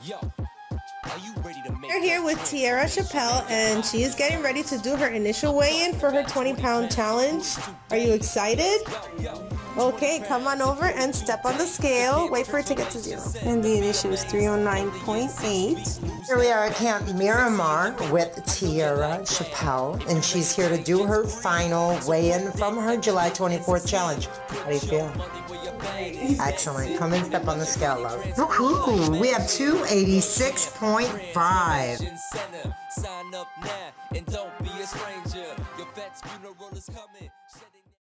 We're here with Tierra Chappell, and she is getting ready to do her initial weigh-in for her 20-pound challenge. Are you excited? Okay, come on over and step on the scale. Wait for it to get to 0. And the initial is 309.8. Here we are at Camp Miramar with Tierra Chappell, and she's here to do her final weigh-in from her July 24th challenge. How do you feel? Excellent. Come and step on the scale, love. Woohoo! We have 286.5. Sign up now and don't be a stranger. Your vet's funeral is coming.